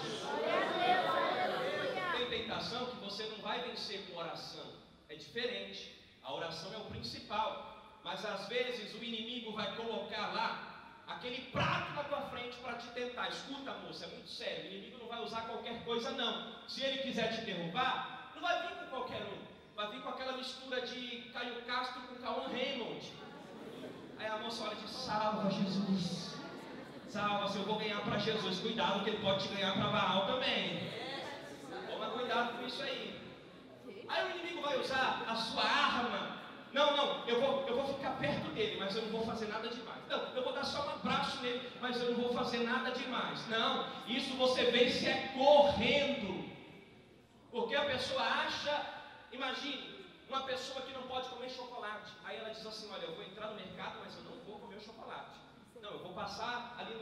Tem tentação que você não vai vencer com oração, é diferente, a oração é o principal, mas às vezes o inimigo vai colocar lá aquele prato na tua frente para te tentar. Escuta, moça, é muito sério, o inimigo não vai usar qualquer coisa não. Se ele quiser te derrubar, não vai vir com qualquer um, vai vir com aquela mistura de Caio Castro com Cauã Raymond. Aí a moça olha e diz, salva Jesus, salva, se eu vou ganhar para Jesus, cuidado que ele pode te ganhar para Baal também. Toma cuidado com isso aí. Aí o inimigo vai usar a sua arma. Não, eu vou ficar perto dele, mas eu não vou fazer nada demais. Não, eu vou dar só um abraço nele, mas eu não vou fazer nada demais. Não, isso você vence é correndo. Porque a pessoa acha, imagine, uma pessoa que não pode comer chocolate. Aí ela diz assim, olha, eu vou entrar no mercado, mas eu não vou comer o chocolate. Não, eu vou passar ali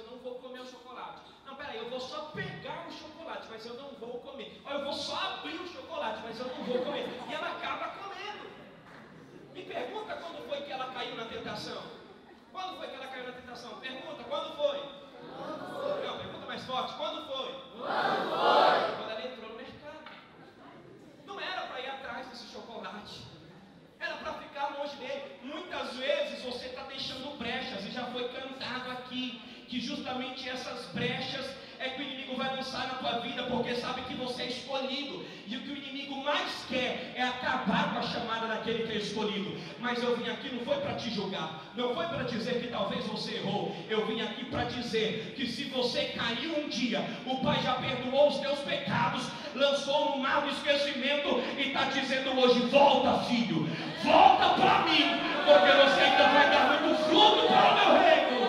eu não vou comer o chocolate. Não, peraí, eu vou só pegar o chocolate, mas eu não vou comer. Ou eu vou só abrir o chocolate, mas eu não vou comer. E ela acaba comendo. Me pergunta quando foi que ela caiu na tentação. Quando foi que ela caiu na tentação? Pergunta, quando foi? Não, pergunta mais forte, quando foi? Quando ela entrou no mercado. Não era para ir atrás desse chocolate. Era para ficar longe dele. Muitas vezes você está deixando brechas, e já foi cantado aqui, que justamente essas brechas é que o inimigo vai lançar na tua vida, porque sabe que você é escolhido, e o que o inimigo mais quer é acabar com a chamada daquele que é escolhido. Mas eu vim aqui não foi para te julgar, não foi para dizer que talvez você errou, eu vim aqui para dizer que se você caiu um dia, o Pai já perdoou os teus pecados, lançou no mar do esquecimento e está dizendo hoje: volta, filho, volta para mim, porque você ainda vai dar muito fruto para o meu reino.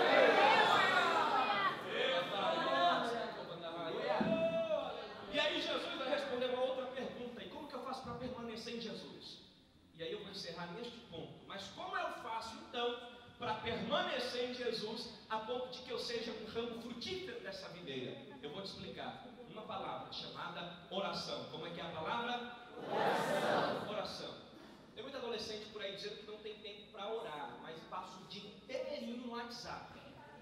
E aí Jesus vai responder uma outra pergunta: e como que eu faço para permanecer em Jesus? E aí eu vou encerrar neste ponto. Mas como eu faço então para permanecer em Jesus a ponto de que eu seja um ramo frutífero dessa videira? Eu vou te explicar. Uma palavra chamada oração. Como é que é a palavra? Oração. Oração. Tem muito adolescente por aí dizendo que não tem tempo para orar, mas passa o dia inteirinho no WhatsApp.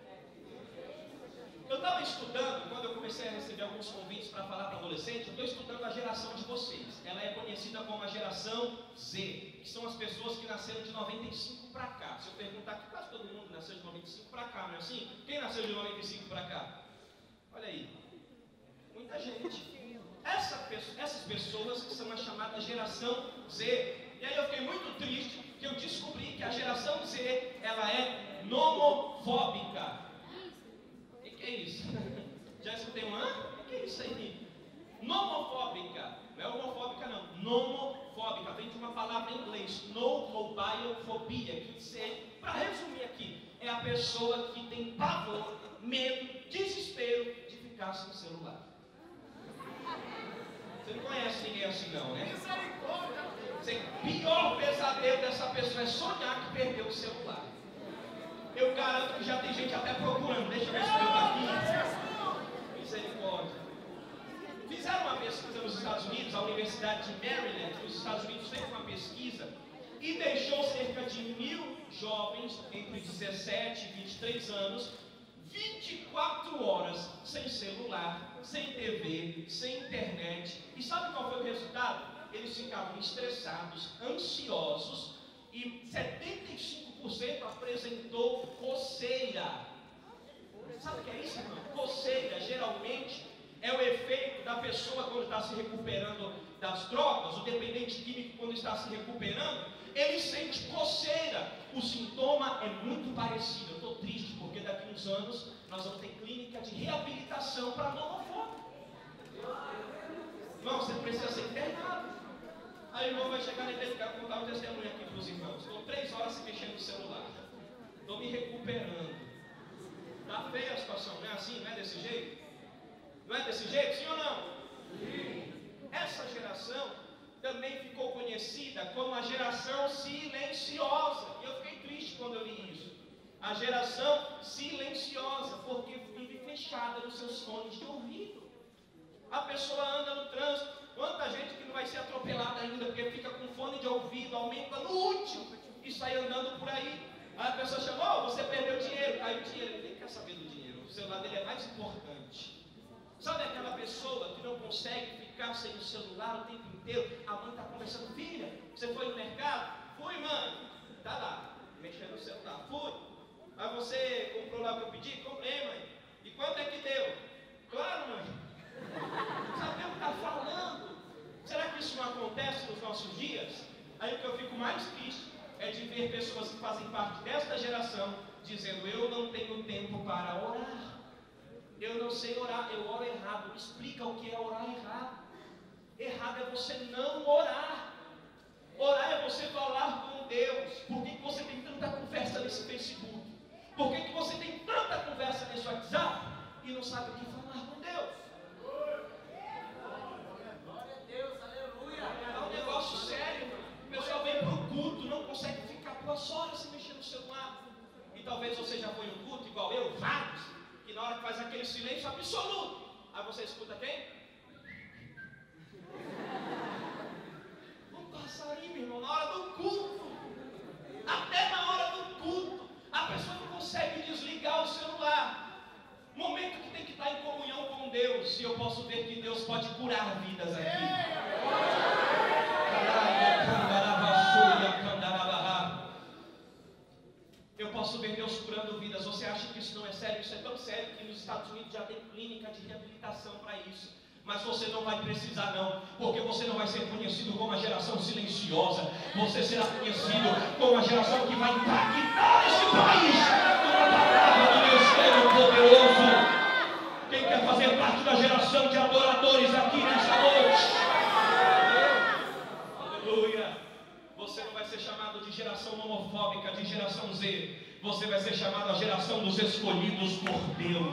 Eu estava estudando, quando eu comecei a receber alguns convites para falar para adolescente, eu estou estudando a geração de vocês. Ela é conhecida como a geração Z, que são as pessoas que nasceram de 95 para cá. Se eu perguntar aqui, quase todo mundo nasceu de 95 para cá, não é assim? Quem nasceu de 95 para cá? Olha aí, muita gente. Essas pessoas são a chamada geração Z. E aí eu fiquei muito triste que eu descobri que a geração Z, ela é nomofóbica. O que é isso? Já escutei um ano? O que é isso aí? Nomofóbica. Não é homofóbica não. Nomofóbica. Vem de uma palavra em inglês. Nomobiofobia. Que dizer, para resumir aqui, é a pessoa que tem pavor, medo, desespero de ficar sem celular. Você não conhece ninguém assim não, né? O pior pesadelo dessa pessoa é sonhar que perdeu o celular. Eu garanto que já tem gente até procurando. Deixa eu ver se eu estou aqui. Misericórdia. Fizeram uma pesquisa nos Estados Unidos, a Universidade de Maryland, nos Estados Unidos, fez uma pesquisa e deixou cerca de 1.000 jovens entre 17 e 23 anos 24 horas sem celular, sem TV, sem internet. E sabe qual foi o resultado? Eles ficavam estressados, ansiosos, e 75% apresentou coceira. Sabe o que é isso, irmão? Coceira, geralmente, é o efeito da pessoa quando está se recuperando das drogas. O dependente químico, quando está se recuperando, ele sente coceira. O sintoma é muito parecido. Eu estou triste porque daqui a uns anos nós vamos ter clínica de reabilitação para nomofóbico. Não, você precisa ser internado. Aí o irmão vai chegar na igreja e vai contar um testemunho aqui para os irmãos. Estou 3 horas se mexendo no celular. Estou me recuperando. Está feia a situação, não é assim? Não é desse jeito? Não é desse jeito, sim ou não? Sim. Essa geração também ficou conhecida como a geração silenciosa. E eu fiquei triste quando eu li isso. A geração silenciosa, porque vive fechada nos seus fones de ouvido. A pessoa anda no trânsito. Quanta gente que não vai ser atropelada ainda, porque fica com fone de ouvido, aumenta no último e sai andando por aí. Aí a pessoa chama: você perdeu dinheiro, caiu dinheiro. Ele nem quer saber do dinheiro, o celular dele é mais importante. Sabe aquela pessoa que não consegue ficar sem o celular o tempo inteiro? A mãe está conversando: filha, você foi no mercado? Fui, mãe. Está lá, mexendo no celular. Fui. Mas você comprou lá o que eu pedi? Comprei, mãe. E quanto é que deu? Claro, mãe. Sabe o que está falando? Será que isso não acontece nos nossos dias? Aí o que eu fico mais triste é de ver pessoas que fazem parte desta geração dizendo: eu não tenho tempo para orar. Eu não sei orar, eu oro errado. Me explica o que é orar errado. Errado é você não orar. Orar é você falar com Deus. Por que você tem tanta conversa nesse Facebook? Por que você tem tanta conversa nesse WhatsApp e não sabe o que falar com Deus? É um negócio sério, mano. O pessoal vem para o culto, não consegue ficar 2 horas sem mexer no celular. E talvez você já foi no culto igual eu, vários. E na hora que faz aquele silêncio absoluto, aí você escuta quem? Um passarinho, irmão, na hora do culto. Até na hora do culto, a pessoa não consegue desligar o celular. Momento que tem que estar em comunhão com Deus. E eu posso ver que Deus pode curar vidas aqui. Eu posso ver Deus curando vidas. Você acha que isso não é sério? Isso é tão sério que nos Estados Unidos já tem clínica de reabilitação para isso. Mas você não vai precisar não, porque você não vai ser conhecido como uma geração silenciosa. Você será conhecido como uma geração que vai impactar esse país com a palavra do Deus Todo-Poderoso. Quem quer fazer parte da geração de adoradores aqui nessa noite? Aleluia! Você não vai ser chamado de geração homofóbica, de geração Z. Você vai ser chamado a geração dos escolhidos por Deus.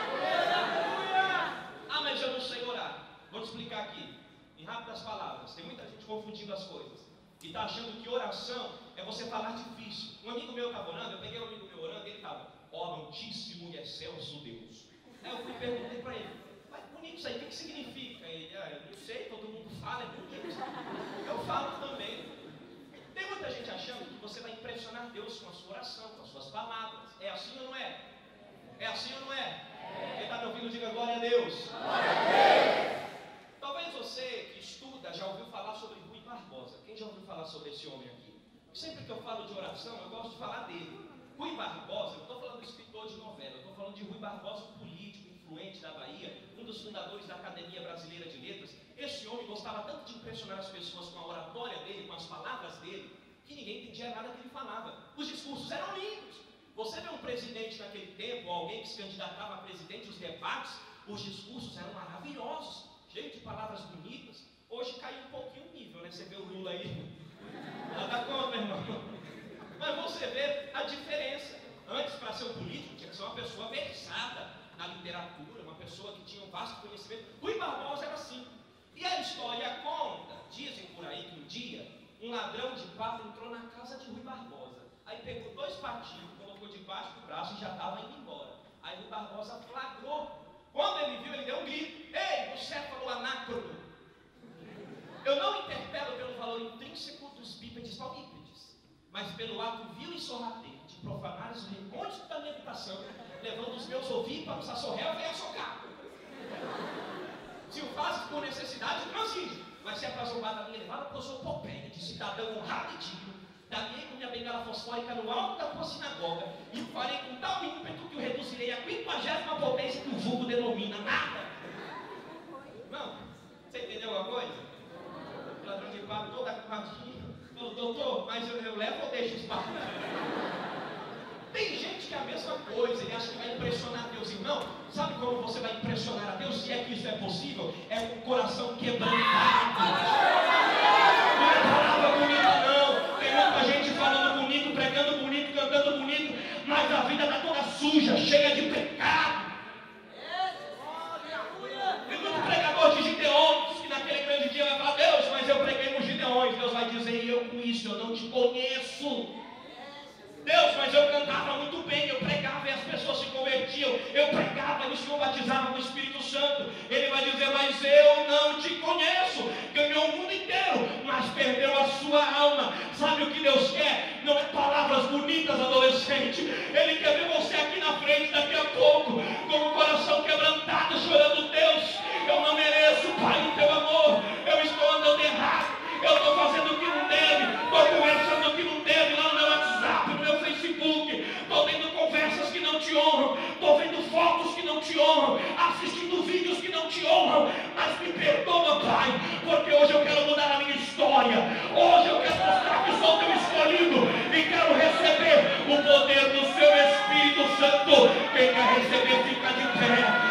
Ah, mas eu não sei orar. Vou te explicar aqui, em rápidas palavras. Tem muita gente confundindo as coisas e está achando que oração é você falar difícil. Um amigo meu estava orando, eu peguei um amigo meu orando e ele estava: ó Altíssimo e Excelso Deus. Aí eu fui e perguntei para ele: mas bonito isso aí, o que significa? Ele: eu não sei, todo mundo fala, é bonito. Eu falo também. Tem muita gente achando que você vai impressionar Deus com a sua oração, com as suas palavras. É assim ou não é? É assim ou não é? Quem está me ouvindo, diga glória a Deus. Glória a Deus. Talvez você que estuda já ouviu falar sobre Rui Barbosa. Quem já ouviu falar sobre esse homem aqui? Sempre que eu falo de oração, eu gosto de falar dele. Rui Barbosa, eu não estou falando do escritor de novela, eu estou falando de Rui Barbosa, um político influente da Bahia, um dos fundadores da Academia Brasileira de Letras. Esse homem gostava tanto de impressionar as pessoas com a oratória dele, com as palavras dele, que ninguém entendia nada que ele falava. Os discursos eram lindos. Você vê um presidente naquele tempo, ou alguém que se candidatava a presidente, os debates, os discursos eram maravilhosos, cheios de palavras bonitas. Hoje caiu um pouquinho o nível, né? Você vê o Lula aí, nada contra, irmão. Mas você vê a diferença. Antes, para ser um político, tinha que ser uma pessoa versada na literatura, uma pessoa que tinha um vasto conhecimento. Rui Barbosa era assim. E a história conta, dizem por aí que um dia, um ladrão de pato entrou na casa de Rui Barbosa. Aí pegou 2 patinhos, colocou debaixo do braço e já estava indo embora. Aí Rui Barbosa flagrou. Quando ele viu, ele deu um grito: ei, você falou anacrono. Eu não interpelo pelo valor intrínseco dos bípedes palmípedes, mas pelo ato vil e sorrateiro de profanar os recônditos da minha habitação, levando os meus ouvidos para os assorréu e socar. Se o fazes por necessidade, transige. Mas se é para zombar da minha elevada, porque eu sou Popéia, de cidadão honrado e digno, darei com minha bengala fosfórica no alto da tua sinagoga, e farei com tal ímpeto que o reduzirei à 50ª potência que o vulgo denomina nada. Não, você entendeu alguma coisa? O ladrão de pato todo acumadinho falou: doutor, mas eu levo ou deixo os patos? Tem gente que é a mesma coisa, ele acha que vai impressionar Deus. Irmão, sabe como você vai impressionar a Deus, se é que isso é possível? É com o coração quebrantado. Não é palavra bonita não. Tem muita gente falando bonito, pregando bonito, cantando bonito, mas a vida está toda suja, cheia de pecado. Tem muito pregador de Gideões que naquele grande dia vai falar: Deus, mas eu preguei nos Gideões. Deus vai dizer: e eu com isso, eu não te conheço. Deus, mas eu cantava muito bem, eu pregava e as pessoas se convertiam, eu pregava e o Senhor batizava com o Espírito Santo. Ele vai dizer: mas eu não te conheço. Ganhou o mundo inteiro, mas perdeu a sua alma. Sabe o que Deus quer? Não é palavras bonitas, adolescente. Ele quer ver você aqui na frente daqui a pouco, com o coração quebrantado, chorando: Deus, eu não mereço, Pai, o teu amor. Eu estou andando errado, eu estou fazendo o que não deve, estou conversando o que não deve lá no meu WhatsApp, no meu Facebook, estou vendo conversas que não te honram, estou vendo fotos que não te honram, assistindo vídeos que não te honram, mas me perdoa, Pai, porque hoje eu quero mudar a minha história, hoje eu quero mostrar que sou teu escolhido e quero receber o poder do seu Espírito Santo. Quem quer receber, fica de pé.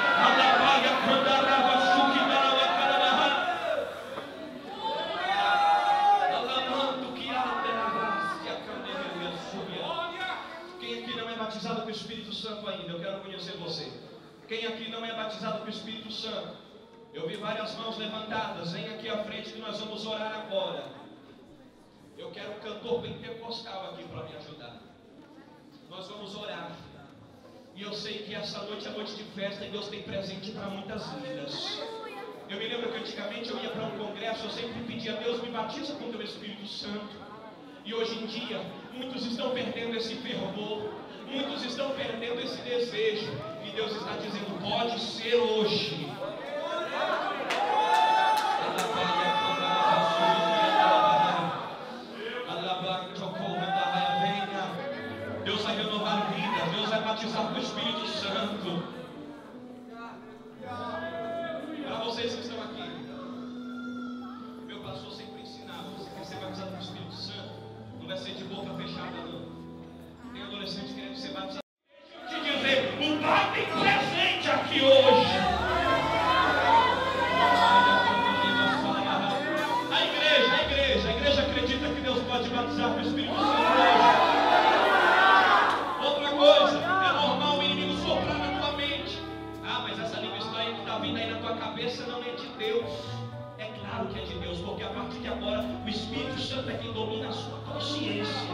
Batizado com o Espírito Santo ainda, eu quero conhecer você. Quem aqui não é batizado com o Espírito Santo? Eu vi várias mãos levantadas. Vem aqui à frente que nós vamos orar agora. Eu quero um cantor pentecostal aqui para me ajudar. Nós vamos orar. E eu sei sei que essa noite é noite de festa e Deus tem presente para muitas vidas. Eu me lembro que antigamente eu ia para um congresso, eu sempre pedia a Deus, me batiza com o teu Espírito Santo. E hoje em dia, muitos estão perdendo esse fervor, muitos estão perdendo esse desejo. E Deus está dizendo, pode ser hoje. Deus vai renovar vidas, Deus vai batizar com o Espírito Santo. Para vocês que estão aqui, meu pastor sempre ensinava, você quer ser batizado com o Espírito Santo, não vai ser de boca fechada não. Tem adolescente querendo ser batizado. Deixa eu te dizer, o Pai tem presente aqui hoje. A igreja acredita que Deus pode batizar com o Espírito Santo hoje. Outra coisa, é normal o inimigo soprar na tua mente. Ah, mas essa língua estranha que está vindo aí na tua cabeça não é de Deus. É claro que é de Deus, porque a partir de agora o Espírito Santo é quem domina a sua consciência.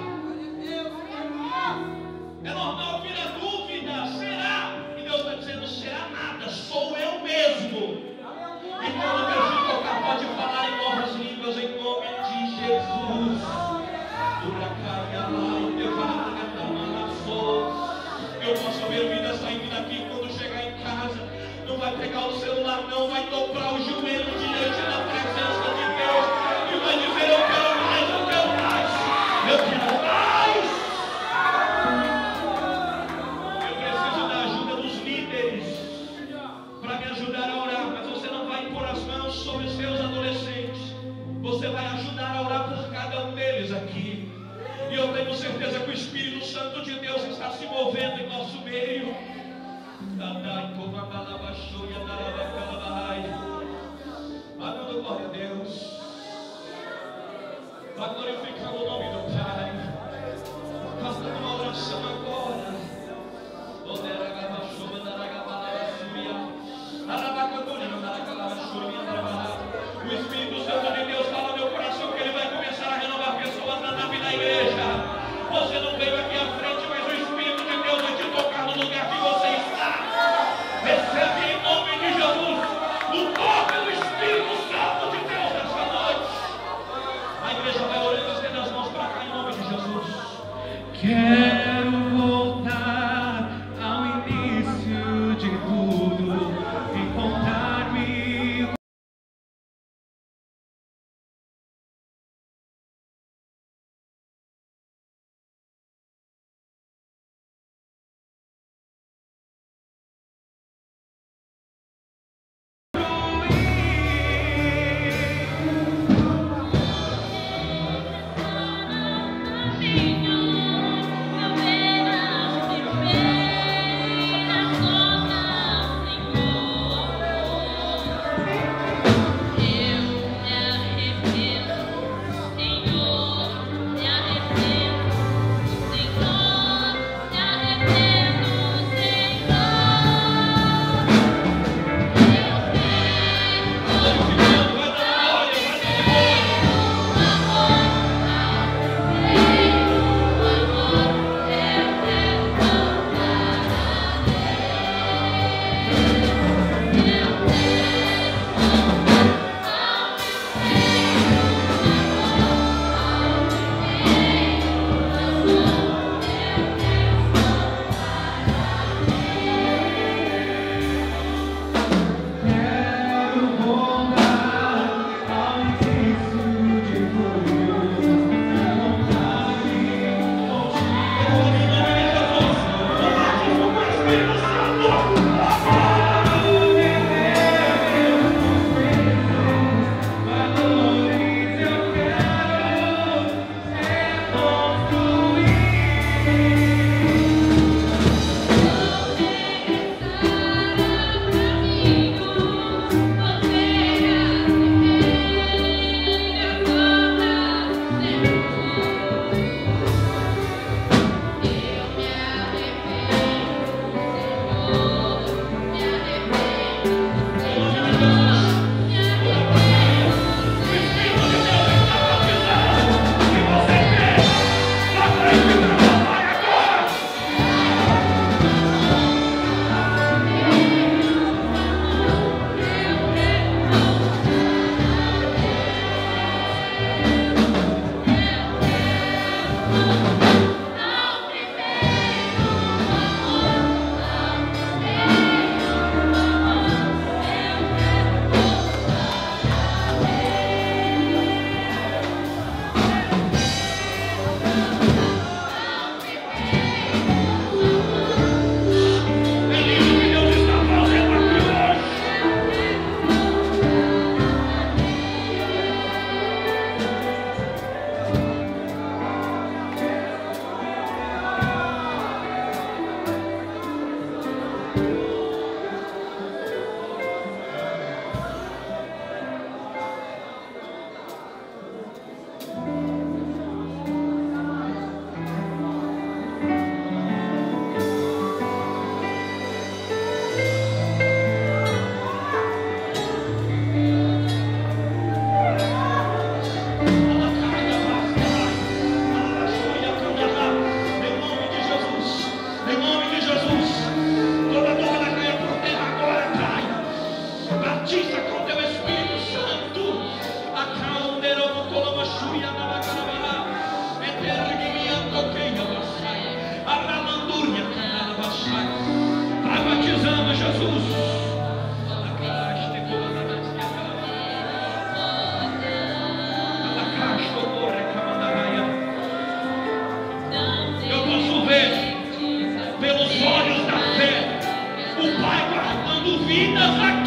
É normal vir a dúvida, será? E Deus está dizendo, será nada, sou eu mesmo. E quando Deus te tocar, pode falar em novas línguas em nome de Jesus. Eu posso ver vidas saindo daqui quando chegar em casa. Não vai pegar o celular, não, vai dobrar o joelho diante da presença de Deus e vai dizer, eu quero mais, eu quero mais, eu quero mais. Eu preciso da ajuda dos líderes para me ajudar a orar, mas você não vai impor as mãos sobre os seus adolescentes, você vai ajudar a orar por cada um deles aqui. E eu tenho certeza que o Espírito Santo de Deus está se movendo em nosso meio. Dando glória a Deus. Vai glorificando o nome do Pai. Fazendo uma oração agora. O Espírito Santo de Deus fala no meu coração que Ele vai começar a renovar pessoas na nave da igreja. Você não veio aqui à frente, mas o Espírito de Deus vai te tocar no lugar que você está. Recebe em nome de Jesus o toque do Espírito Santo de Deus nessa noite. A igreja vai orando, estende as mãos para cá em nome de Jesus. Quero voltar ao início de tudo, encontrar-me. vidas aqui.